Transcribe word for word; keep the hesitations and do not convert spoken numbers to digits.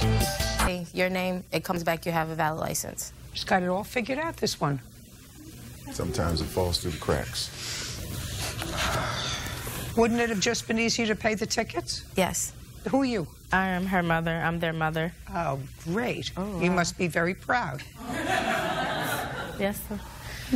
Hey, your name, it comes back, you have a valid license. She's got it all figured out, this one. Sometimes it falls through the cracks. Wouldn't it have just been easier to pay the tickets? Yes. Who are you? I am her mother. I'm their mother. Oh, great. Oh, you wow. must be very proud. Yes, sir.